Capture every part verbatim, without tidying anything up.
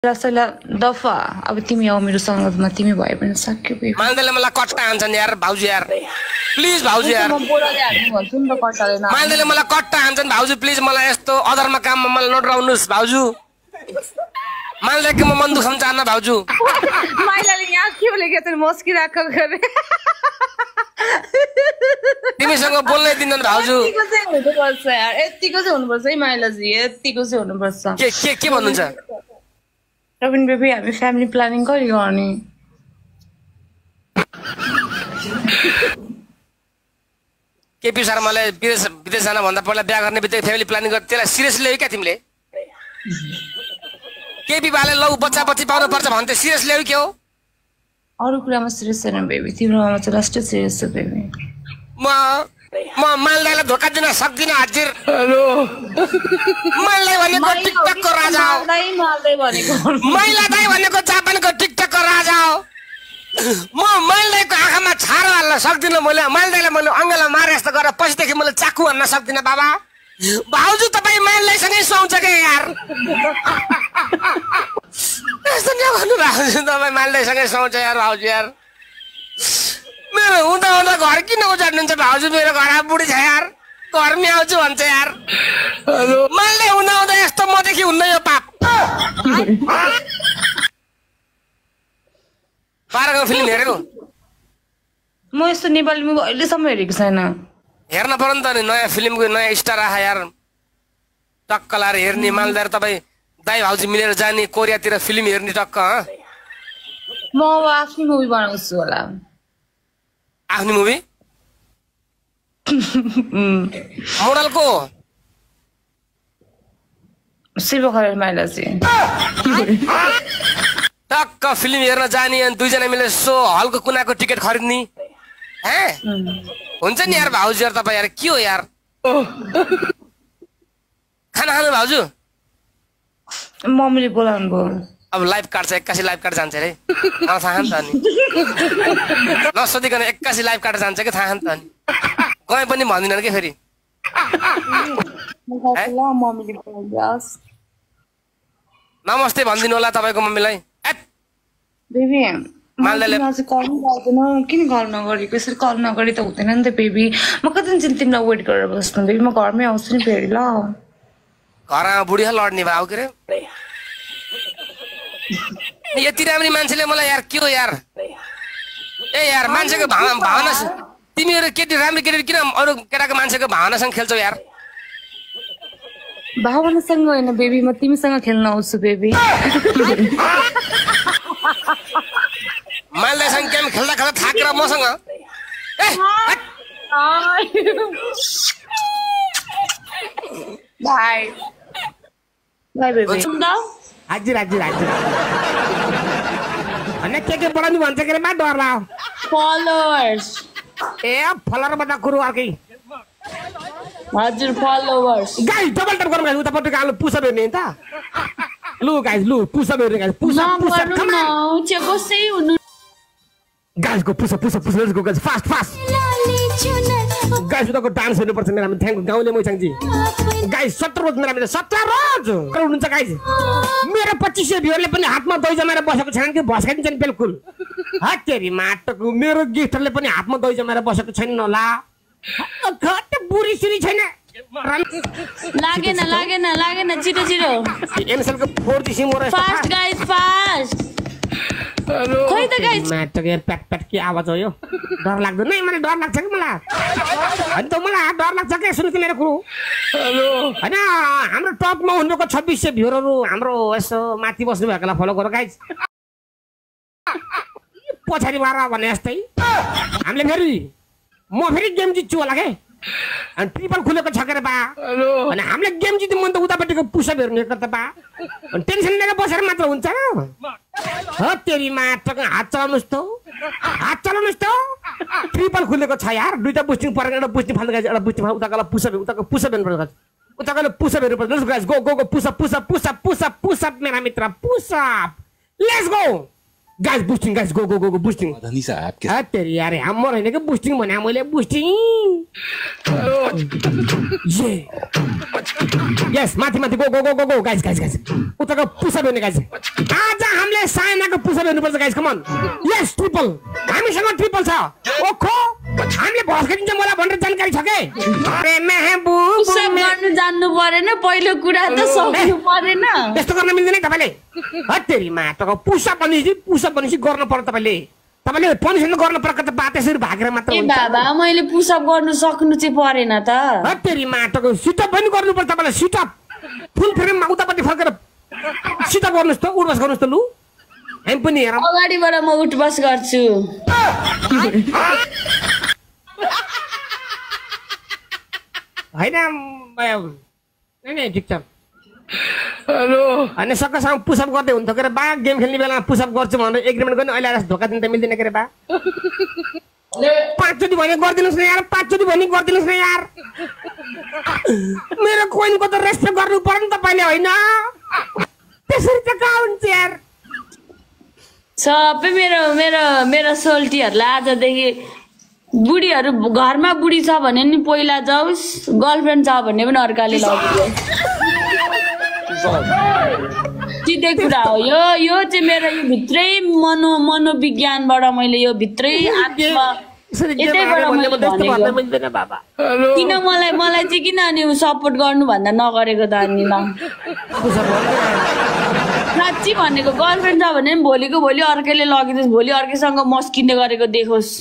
रसला दफा अब तिमी आऊ मेरो संगतमा तिमी भए पनि सक्यो बेबी मान्दैले मलाई कट्टा हान्छन् यार भाउजू यार प्लिज भाउजू यार म बोलाले हाल्नु भन्छु नि त कट्टाले न मान्दैले मलाई कट्टा हान्छन् भाउजू प्लिज मलाई यस्तो अधरमा काममा मलाई नडराउनुस् भाउजू मान्दैले म मन दुखाउन चाहन्न भाउजू माइलाले यहाँ के बोलेको त मस्किराको गरे तिमीसँग बोल्नै दिन्नन् भाउजू यतिको चाहिँ हुनुपर्छ यार यतिको चाहिँ हुनुपर्छ है माइलाजी यतिको चाहिँ हुनुपर्छ के के के भन्नुहुन्छ रबिन बेबी हामी फ्यामिली प्लानिङ कहिले गर्ने केपी शर्माले विदेश विदेश जान भन्दा पहिला बिहा गर्ने बित्तिकै फ्यामिली प्लानिङ गर्दै त्यसलाई सिरियसली ल्यायो क्या तिमीले केपी बाले लौ बच्चा बच्ची पाउनु पर्छ भन्थे सिरियस ल्यायो के हो अरू कुरामा सिरियस छैन बेबी तिम्रोमा चाहिँ लास्ट सिरियस छ बेबी म म मालदाईलाई धोका दिन सक्दिनँ हजुर हेलो मालदाई भनेको टिकटकको राजा हो मालदाई मालदाई भनेको मैला दाई भनेको जापानको टिकटकको राजा हो म मालदाईको आँखामा छारो हाल्न सक्दिनँ मैले मालदाईलाई मैले अङ्गला मारे जस्तो गरेर पछिदेखि मैले चाकु हान्न सक्दिनँ बाबा भाउजू तपाईँ मालदाईसँगै सुहाउँछ क्या यार यस्तो नभन्नु भाउजू तपाईँ मालदाईसँगै सुहाउँछ यार भाउजू यार मेरो हुँदा हुँदा घर किन उजाड्नुहुन्छ भाउजू मेरो घर बुढी छ यार घरमै आउँछु भन्छ यार मालदाई हुँदा हुँदा यस्तो मदेखि हुन्न यो पाप पाराको फिल्म हेरेको म यस्तो नेपाली मुभी अहिलेसम्म हेरेको छैन हेर्न पर्यो नि त नि नयाँ फिल्मको नयाँ स्टार आए यार टक्क लाएर हेर्ने मालदार तपाईँ दाई भाउजू मिलेर जाने कोरियातिर फिल्म हेर्ने टक्क म अब आफ्नै मुभी बनाउँछु होला आफ्नो मुभी मोडलको शिव खरेल माइलाजी टक्क फिल्म हेर्न जाने अनि दुईजना मिलेर सो हलको कुनाको टिकट खरिद्ने हे हुन्छ नि यार भाउजू यार तपाईँ यार के हो यार खाना खानु भाउजू मम्मीले बोलाउनु भयो अब लाइभ काट्छ एक्कासी लाइभ काट जान्छ अरे थाहा छ नि त अनि नसोधिकन एक्कासी लाइभ काट जान्छ कि थाहा नि त अनि गए पनि भन्दिनन् कि फेरि नमस्ते भनिदिनु होला तपाईँको मम्मीलाई बेबी मालदाईले कल गर्दैन किन कल नगरेको यसरी कल नगरी त हुँदैन नि त बेबी म कति दिन तिमीलाई वेट गरेर बस्नु बेबी म घरमै आउँछु नि फेरि ल घरमा बुढी लड्ने भयो के अरे यति राम्री मान्छेले मलाई यार के हो यार ए यार मान्छेको भावना भावना तिमीहरू केटी राम्रो केटी किन अरू केटाको मान्छेको भावनासँग खेल्छौ यार भावनासँग होइन बेबी म तिमीसँग खेल्न आउँछु बेबी मालदाईसँग गेम खेल्दा खेल्दा थाकेर मसँग ए बाई बाई बेबी हजुर हजुर हजुर अनि के के बढाउनु भन्छ के मा डर लाग्यो फलोवर्स ए फलोवर बता कुरो अर्कै हजुर फलोवर्स गाइस डबल टप गरौँ गाइस उतापट्टि आलु पुसअप हेर्ने नि त लु गाइस लु पुसअप हेर्ने गाइस पुसअप पुसअप कम न चाहिँ कसै हुनु guys go pushup pushup pushup let's go guys fast fast guys उताको डान्स हेर्नुपर्छ मेरामा थ्याङ्क यू गाउँले मैसाङजी गाइस सत्र रोज मेरामा सत्र रोज हुनुहुन्छ गाइस मेरो पच्चिस सय भ्युरले पनि हातमा दही जमाएर बसेको छैन कि भस्काइदिन्छन् बिल्कुल हत्तेरी माटोको मेरो गिफ्टरले पनि हातमा दही जमाएर बसेको छैन होला घट बुढी सुरी छैन लागेन लागेन लागेन छिटो छिटो एमएसएलको फोर जी सिम हो फास्ट गाइस फास्ट खोइ त गाइस माटोको यार प्याट प्याट के आवाज हो यो डर लाग्दैन नै मलाई डर लाग्छ कि मलाई अनि त मलाई डर लाग्छ के सुन्नु मेरो कुरो हेलो हैन हाम्रो टपमा हुनुको छब्बिस सय भ्युरहरू हाम्रो यसो माथि बस्नु भएकोलाई फलो गर गाइस पछाडि बार भने जस्तै हामीले फेरि म फेरि गेम जित्छु होला के अनि ट्रिपल खुलेको छ के रे बा अनि हामीले गेम जित्यो मन त उतापट्टिको पुसअप हेर्ने त बा अनि टेन्सन लिएर बसेर मात्र हुन्छ हो तेरी माटोको हात चलाउनुहोस् त हात चलाउनुहोस् त ट्रिपल खुलेको छ यार दुईटा बुस्टिङ परेर एउटा बुस्टिङ फाल्नु गाइस एउटा बुस्टिङ फाल्नु उताको पुसअप उताको पुसअप हेर्नुपर्छ उताको पुसअप हेर्नुपर्छ let's go go go pushup pushup pushup pushup pushup मेरा मित्र pushup let's go guys boosting guys go go go go boosting धनी साहब के आ तेरी यार हाम्रो हैन के बुस्टिङ भने मैले बुस्टिङ ये यस माथि माथि go go go go go guys guys guys उताको पुसअप हेर्ने गाइस आज हामीले सायनाको पुसअप हेर्नुपर्छ guys come on yes triple हामीसँग ट्रिपल छ ओखो हामीले भस्किन्छ मलाई भनेर जानकारी छ के अरे महबुब पुसअप गर्नु जान्नु परेन पहिलो कुरा त सक्नु परेन त्यस्तो गर्न मिल्दैन तपाईले हत्तेरी माटोको पुसअप पनि पुसअप पनि गर्न पर्छ तपाईले तपाईले पनिसमेन्ट गर्न पर्छ त बात यसरी भागेर मात्र हुन्छ ए बाबा मैले पुसअप गर्नु सक्नु चाहिँ परेन त हत्तेरी माटोको सिटअप पनि गर्नु पर्छ तपाईले सिटअप फुल फ्रेममा उतापट्टि फर्केर सिटअप गर्नुस् त उठबस गर्नुस् त लु हामी पनि हेरौँ अगाडिबाट म उठबस गर्छु हैन नै नै ठिक छ हेलो अनि सक्कासँग पुसअप गर्दै हुन्थ्यो के बा गेम खेल्ने बेलामा पुसअप गर्छु भनेर एग्रिमेन्ट गर्ने अहिले आएर धोका दिन त मिल्दैन के बा पाँचचोटि भने गरिदिनुहोस् न यार पाँचचोटि भने गरिदिनुहोस् न यार मेरो कोइनको त रेस्पेक्ट गर्नु पर्यो नि तपाईँले होइन त्यसरी त कहाँ हुन्छ यार सबै मेरो मेरो मेरो सोल्टीहरूलाई आजदेखि बुढीहरू घरमा बुढी छ भने नि पहिला जाओस् गर्लफ्रेन्ड छ भने पनि अर्काले लगिदियोस् सिधै कुरा हो यो यो चाहिँ मेरो यो भित्रै मनो मनोविज्ञानबाट मैले यो भित्रै आत्मा यतैबाट मैले भनेको किन मलाई मलाई चाहिँ किन अनि सपोर्ट गर्नु भन्दा नगरेको त अनि ल साँच्ची भनेको गर्लफ्रेन्ड छ भने पनि भोलिको भोलि अर्कैले लगिदियोस् भोलि अर्कैसँग मस्किने गरेको देखोस्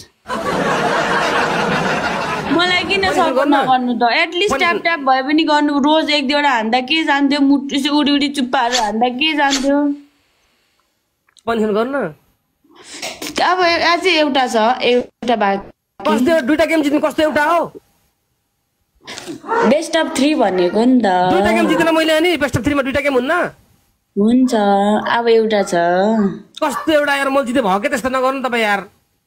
मलाई किन सपोर्ट नगर्नु त एटलिस्ट ट्याप ट्याप भए पनि गर्नु रोज एक दुईवटा हान्दा के जान्थ्यो मुटु उडी उडी चुप्पाहरू हान्दा के जान्थ्यो पनिसन गर्नु अब अझै एउटा छ एउटा भाग कस्तो दुईटा गेम जित्नु कस्तो एउटा हो बेस्ट अफ थ्री भनेको नि त दुईटा गेम जित्न मैले अनि बेस्ट अफ थ्रीमा दुईटा गेम हुन्न हुन्छ अब एउटा छ कस्तो एउटा यार मैले जिते भयो के त्यस्तो नगर्नु तपाईँ यार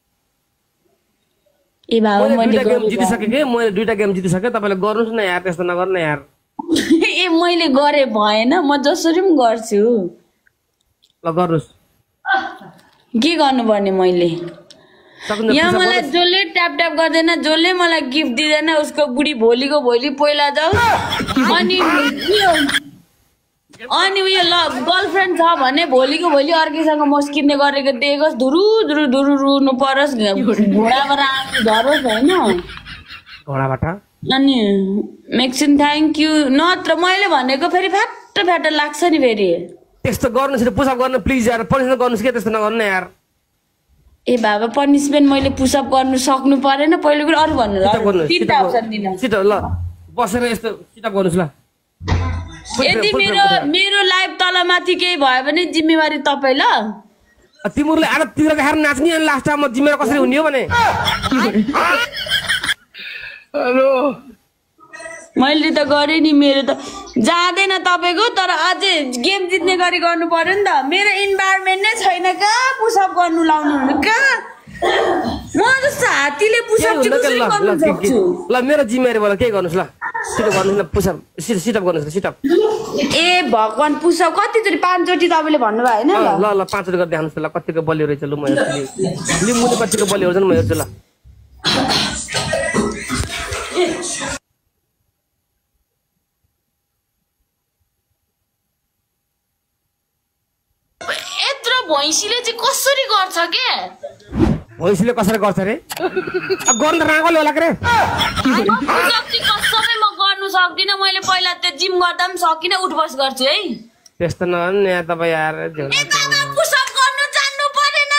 ए बाबा मैले गेम जितिसके के मैले दुईटा गेम जितिसके तपाईले गर्नुस् न यार त्यस्तो नगर्नु यार ए मैले गरे भएन म जसरी पनि गर्छु ल गर्नुस् के गर्नुपर्ने मैले यहाँ मलाई जसले ट्याप ट्याप गर्दैन जसले मलाई गिफ्ट दिँदैन उसको बुढी भोलिको भोलि पहिला जाऊ अनि अनि उयो ल गर्लफ्रेन्ड छ भने भोलिको भोलि अर्कैसँग मस्किने गरेको देखोस् धुरु धुरु धुरु रुनु परोस् घोडाबाट आफू धरोस् होइन घोडाबाट अनि मेक्सिन थ्याङ्क यू नत्र मैले भनेको फेरि फ्याट फ्याट लाग्छ नि फेरि त्यस्तो गर्नुस् पुसअप गर्नु प्लिज यार पनिसमेन्ट गर्नुस् के त्यस्तो नगर्नु यार ए बाबा पनिसमेन्ट मैले पुसअप गर्नु सक्नु परेन पहिलो कुरा अरू भन्नु तीनटा अप्सन दिन सिट ल बसेर यस्तो सिटअप गर्नुस् ल यदि मेरो मेरो लाइफ तलमाथि केही भयो भने जिम्मेवारी तपाईँ ल तिमीहरूले आएर तिर देखाएर नाच्ने अनि लास्टमा म जिम्मेवार कसरी हुने हो भने हेलो मैले त गरेँ नि मेरो त जाँदैन तपाईँको तर अझै गेम जित्ने गरी गर्नु पर्यो नि त मेरो इन्भाइरोमेन्ट नै छैन कहाँ पुसअप गर्नु लाउनु कहाँ म जस्तो हात्तीले पुसअप कसरी गर्नु सक्छु ल मेरो जिम्मेवारीबाट के गर्नुस् ल सिटअप गर्नुस् ल पुसअप सिटअप गर्नुस् ल सिटअप ए भगवान पुसअप कतिचोटि पाँचचोटि तपाईँले भन्नुभयो होइन ल ल पाँचचोटि गर्दै देखाउनुहोस् ल कतिको बलियो रहेछ ल म हेर्छु लि मुनि कतिको बलियो हुन्छ म हेर्छु ल यत्रो भैँसीले चाहिँ कसरी गर्छ के भैँसीले कसरी गर्छ रे अब गर्नु त रागोले होला के रे कसमै म गर्नु सक्दिनँ मैले पहिला त्यो जिम गर्दा पनि सकिनँ उठबस गर्छु है त्यस्तो नगर्नु यहाँ तपाईँ यार पुसअप गर्नु जान्नु परेन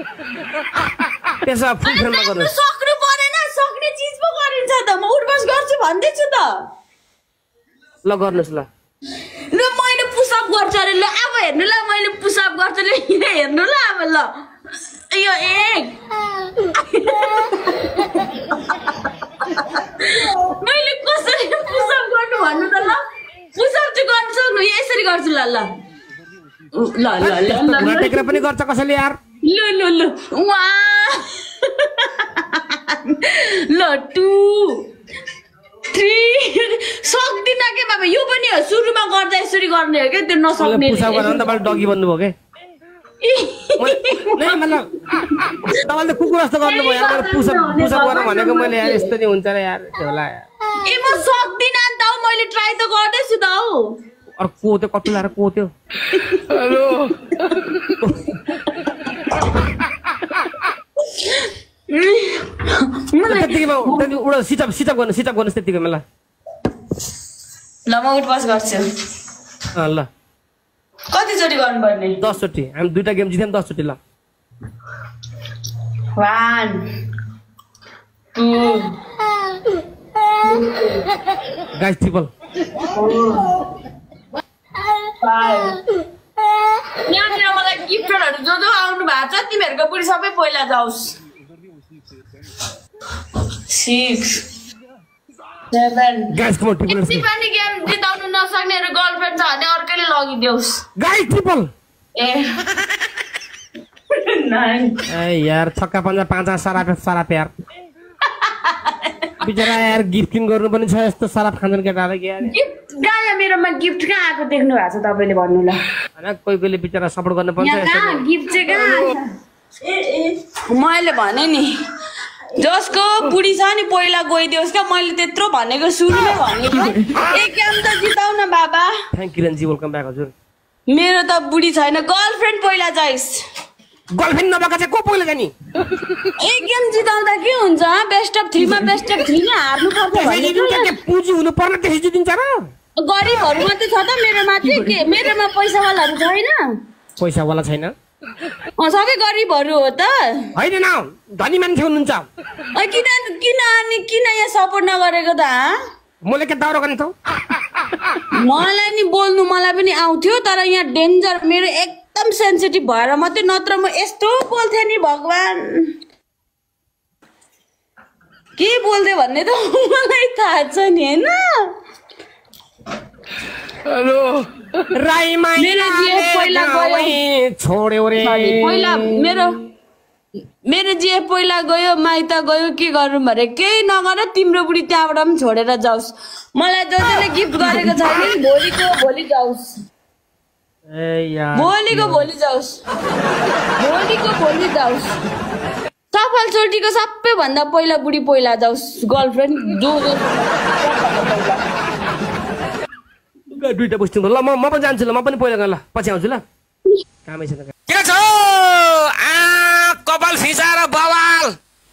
त्यसो फुल फ्रेममा गर्नु सक्नु परेन सक्ने चिज पो गरिन्छ त म उठबस गर्छु भन्दैछु त ल गर्नुस् ल ल मैले पुसअप गर्छु अरे ल अब हेर्नु ल मैले पुसअप गर्छु ल हेर्नु ल अब ल यो एक मैले कसरी पुसअप गर्नु भन्नु त ल पुसअप चाहिँ गर्नु सक्नु यसरी गर्छु ल ल ल ल ल टेक्रा पनि गर्छ कसैले यार ल ल ल वा ल टु थ्री सक्दिनँ के बाबा यो पनि हो सुरुमा गर्दा यसरी गर्ने हो क्या त्यो नसक्ने पुसअप गर्दा नि तपाईले डगी बन्नु भयो के नै मतलब तपाईँले कुकुर जस्तो गर्नुभयो यार मेरो पुसअप पुसअप गर्न भनेको मैले यार यस्तो नि हुन्छ र यार होला यार ए म सक्दिनँ नि त हौ मैले ट्राई त गर्दैछु त हौ अरू को त्यो कति लाएर को त्यो हेलो त्यतिकैमा उडा सिटअप सिटअप गर्नु सिटअप गर्नुहोस् त्यतिकैमा ल ल म उठबस गर्छु ल कतिचोटि गर्नुपर्ने दसचोटि हामी दुईटा गेम जित्यौँ दसचोटि ल वान टू गाइस ट्रिपल यहाँनिर मलाई गिफ्टरहरू जो जो आउनु भएको छ तिमीहरूको बुढी सबै पहिला जाओस् six seven guys come triple यति पनि गेम जिताउनु नसक्नेहरू गर्लफ्रेन्ड छ भने अर्कैले लगिदेओस् guys triple A nine A यार छक्का पन्जा पाँचा सारा सारा प्यार बिचरा यार गिफ्टिङ गर्नु पनि छ यस्तो सराप खान्छन् केटाले के यार गिफ्ट गाया मेरोमा गिफ्ट कहाँ आएको देख्नु भएको छ तपाईँले भन्नु ल हैन कोही कोहीले बिचरा सपोर्ट गर्न पर्छ यहाँ कहाँ गिफ्ट चाहिँ कहाँ ए ए मैले भने नि जसको बुढी छ नि पहिला गइदियोस् क्या मैले त्यत्रो भनेको सुरुमै भनेको एक गेम त जिताउ न बाबा thank you Ranji welcome back हजुर मेरो त बुढी छैन गर्लफ्रेन्ड पहिला जाइस् गर्लफ्रेन्ड नभएको चाहिँ को पहिला जानी एक गेम जिताउँदा के हुन्छ बेस्ट अफ थ्रीमा बेस्ट अफ थ्रीमा हार्नु पर्छ के पुँजी हुनु पर्ने त्यसै जितिन्छ र गरिबहरू मात्रै छ त मेरोमा चाहिँ के मेरोमा पैसावालाहरू छैन पैसावाला छैन सबै गरिबहरू हो त होइन न धनी मान्छे हुनुहुन्छ किन किन अनि किन यहाँ सपोर्ट नगरेको त मैले के दाउरा गर्ने त मलाई नि बोल्नु मलाई पनि आउँथ्यो तर यहाँ डेन्जर मेरो एकदम सेन्सिटिभ भएर मात्रै नत्र म यस्तो बोल्थेँ नि भगवान के बोल्दै भन्ने त मलाई थाहा छ नि होइन हेलो राईमा मेरो जिएफ पहिला गयो छोड्यो रे पहिला मेरो मेरो जिएफ पहिला गयो माइत गयो के गर्नु भने केही नगर तिम्रो बुढी त्यहाँबाट पनि छोडेर जाओस् मलाई जसले गिफ्ट गरेको छैन नि भोलिको भोलि जाओस् ए यार भोलिको भोलि जाओस् भोलिको भोलि जाओस् सफल चोटीको सबैभन्दा पहिला बुढी पहिला जाओस् गर्लफ्रेन्ड जो जो दुईटा बस्छु ल म म पनि जान्छु ल म पनि पहिला गएँ ल पछि आउँछु ल कामै छैन के छ आ कपाल फिसाएर बवाल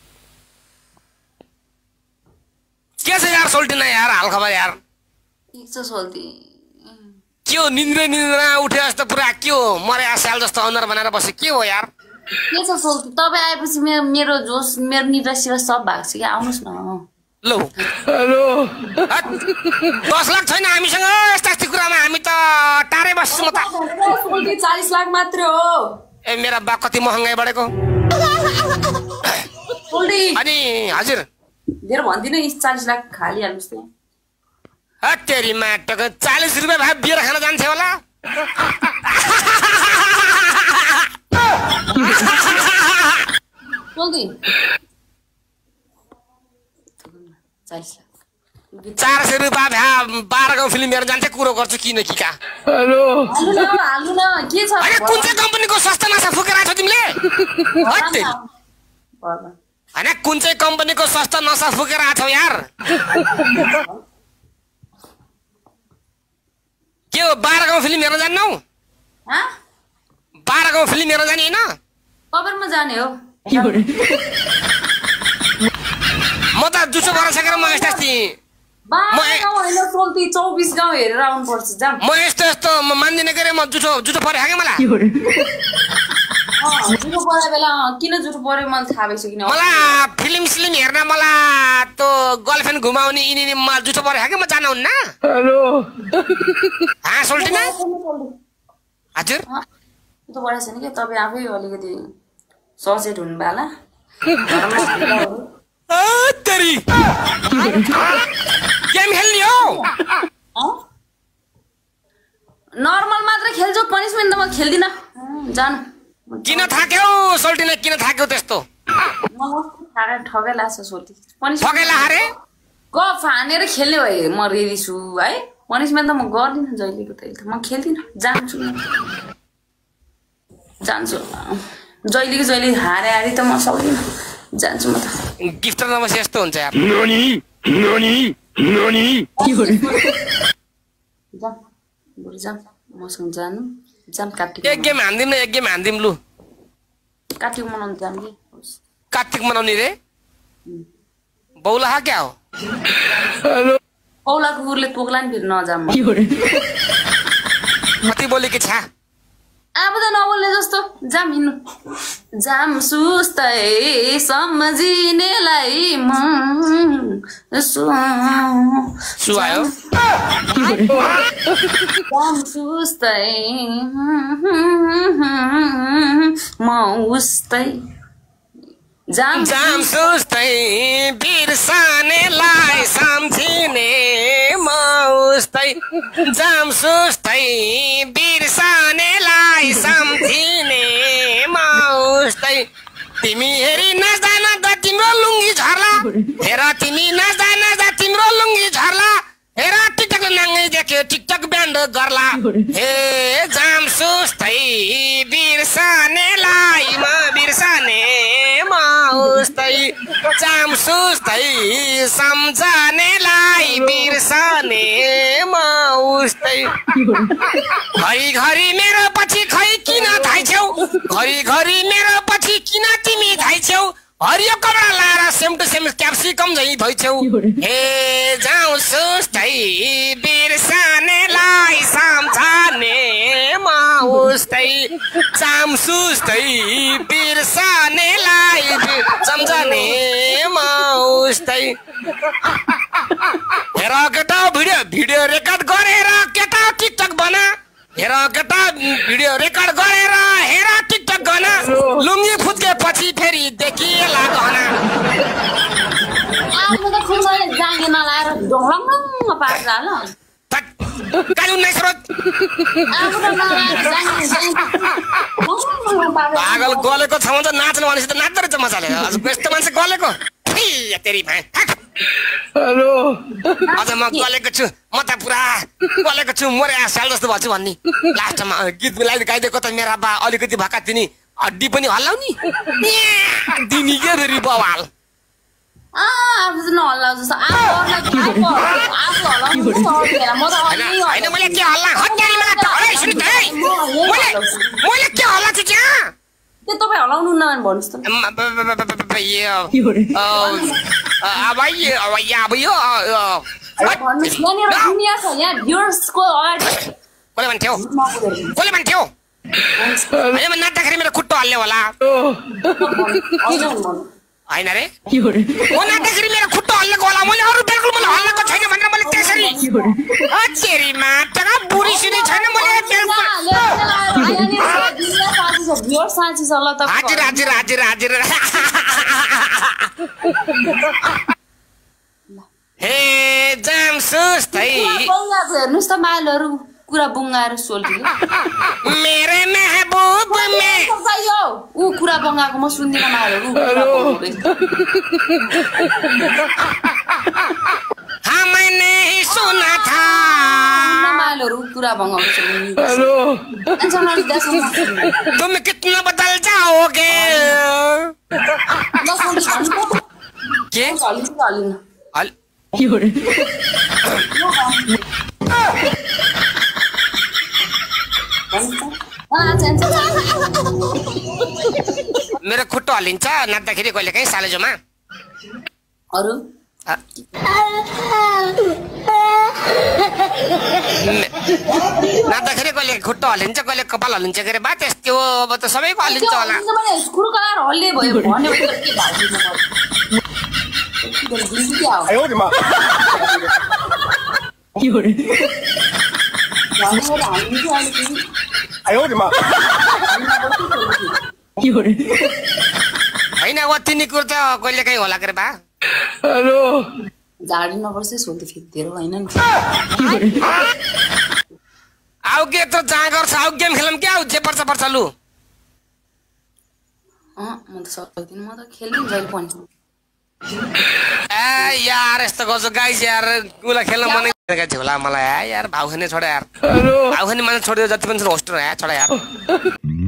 के छ यार सोल्टिना यार हाल खबर यार ठिक छ सोल्टी के हो निन्द्रे निन्द्रा उठे जस्तो पुरा के हो मरे स्याल जस्तो अनुहार बनाएर बसे के हो यार के छ सोल्टी तपाईँ आएपछि मेरो मेरो जोस मेरो निद्रा सिरा सब भएको छ कि आउनुहोस् न लो हेलो दस लाख छैन हामीसँग यस्ता यस्ता कुरामा हामी त टाढै बस्छौँ त चालिस लाख मात्र हो ए मेरा बा कति महँगाई बढेको अनि हजुर धेरै भन्दिनँ चालिस लाख खालिहाल्नुहोस् त तेरी माटोको चालिस रुपियाँ भए बियर खान जान्थ्यो होला चार सय रुपियाँ भ्या बाह्र गाउँ फिल्म हेरेर जान्छ कुरो गर्छु किन कि का हेलो कुन चाहिँ कम्पनीको सस्ता नसा फुकेर आएको छ तिमीले होइन कुन चाहिँ कम्पनीको सस्ता नसा फुकेर आएको छौ यार के हो बाह्र गाउँ फिल्म हेर्न जान्नौ बाह्र गाउँ फिल्म हेर्न जाने होइन कबरमा जाने हो म त जुचो भराइसकेर म यस्तो चौबिस गाउँ हेरेर आउनुपर्छ म यस्तो यस्तो मान्दिनँ के अरे म जुठो जुठो पऱ्यो कि मलाई जुठो पऱ्यो बेला किन जुठो पऱ्यो मलाई थाहा भइसक्यो मलाई फिल्म सिल्म हेर्न मलाई त्यो गर्लफ्रेन्ड घुमाउने यिनी मलाई जुठो पऱ्यो कि म जानुहुन्न हेलो हाँ सोल्टिना हजुर त्यो पढाएको छैन कि तपाईँ आफै अलिकति सचेत हुनु होला गेम खेल्ने हो नर्मल मात्र खेल्छु पनिसमेन्ट त म खेल्दिनँ जानु किन थाक्यौ सोल्टिना किन थाक्यौ त्यस्तो ठगै लाग्छ सोल्टी ठगै लारे गफ हानेर खेल्ने भए म रेडी छु है पनिसमेन्ट त म गर्दिनँ जहिलेको तहिले त म खेल्दिनँ जान्छु जान्छु जहिले जहिले हारे हारे त म सक्दिनँ जान्छु म त गिफ्ट नबसे यस्तो हुन्छ यार ननी ननी ननी जा बरु जाम मसँग जानु जाम कार्तिक एक गेम हान्दिम न एक गेम हान्दिम लु कार्तिक मनाउनु जाम कि कार्तिक मनाउने रे बौला क्या हो औलाको उरले तोक्ला नि फेरि नजाम कति बोलेकी छ अब त नबोल्ने जस्तो जाम हिँड्नु जाम सुस्तै सम्झिनेलाई म सुहायो जाम सुस्तै म उस्तै जाम जाम सुस्तै बिर्सनेलाई सम्झिने म उस्तै जाम सुस्तै बिर्सनेलाई सम्झिने म उस्तै तिमी हेरी नजान नजा तिम्रो लुङ्गी झर्ला हेर तिमी नजा नजा तिम्रो लुङ्गी झर्ला हेर टिकटक नाङ्गै देख्यो टिकटक ब्यान्ड गर्ला हे जाम सुस्तै बिर्सनेलाई म बिर्सने म उस्तै जाम सुस्तै सम्झनेलाई बिर्सने म उस्तै घरि घरि मेरो पछि खै किन धाइछौ घरि घरि मेरो पछि किन तिमी धाइछौ हरियो कपडा लाएर सेम टु सेम क्याप्सिकम झै भइछौ हे जाऊ सुस्तै बिर्सनेलाई सम्झने म उस्तै जाम सुस्तै बिर्सनेलाई सम्झने म उस्तै हेर केटा भिडियो भिडियो रेकर्ड गरेर केटा टिकटक बना हेर केटा भिडियो रेकर्ड गरेर हेर टिकटक गना लुङ्गी फुत्के पछि फेरि देखिएला गहना आउनु त खुम्साले जाँगे नलाएर ढोलङ्ग पार्छ ल कालु नस्रोत आउनु त नलाएर जाँगे पागल गलेको छ भने नाच्नु भनेपछि त नाच्दो रहेछ मजाले हजुर यस्तो मान्छे गलेको तेरी भाइ हेलो अझ म गलेको छु म त पुरा गलेको छु मरे साल जस्तो भएको छु भन्ने लास्टमा गीत मिलाइ गाइदिएको त मेरा बा अलिकति भएका तिनी हड्डी पनि हल्लाउने दिनी के फेरि बवाल आफू चाहिँ नहल्लाउ जस्तो होइन मैले के हल्ला हत्यारी मलाई मैले के हल्ला छु त्यहाँ त्यो तपाईँ हल्लाउनु न भन्नुहोस् त अब अब यो भन्नुहोस् यहाँनिर दुनियाँ छ यहाँ भ्युअर्सको अगाडि कसले भन्थ्यो कसले भन्थ्यो नाच्दाखेरि मेरो खुट्टो हल्ले होला होइन रे म नाच्दाखेरि मेरो खुट्टो हल्लेको होला मैले अरू बिल्कुल मलाई हल्लेको छैन भनेर मैले त्यसरी अचेरीमा टका बुढी सुनी छैन मैले हजुर हजुर हजुर हजुर हे जाम सुस्तै हेर्नुहोस् त मालहरू कुरा बङ्गाएर सोल्थ्यो मेरे महबूब में ऊ कुरा बङ्गाएको म सुन्दिनँ मालहरू हाँ मैंने ही सुना था मालहरू कुरा बङ्गाएको तुम कितना बदल जाओगे के मेरो खुट्टो हल्लिन्छ नाच्दाखेरि कहिले काहीँ सालेजोमा अरू नाच्दाखेरि कहिले खुट्टो हल्लिन्छ कहिले कपाल हल्लिन्छ के अरे बा त्यस्तो अब त सबैको हल्लिन्छ होला होइन अब तिनी कुरो त कहिले काहीँ होला के अरे बा झाडी नपर्छ सोल्टी फेरि होइन नि आउ के त जहाँ गर्छ आउ गेम खेलौँ क्या जे पर्छ पर्छ लु म त सक्दिनँ म त खेल्दिनँ जहिले पनि ए यार यस्तो गर्छु गाइस यार उसलाई खेल्न मन झोला मलाई यार भाउ खाने छोडा यार भाउ खाने मान्छे छोडेर जति पनि होस्टर छोडा यार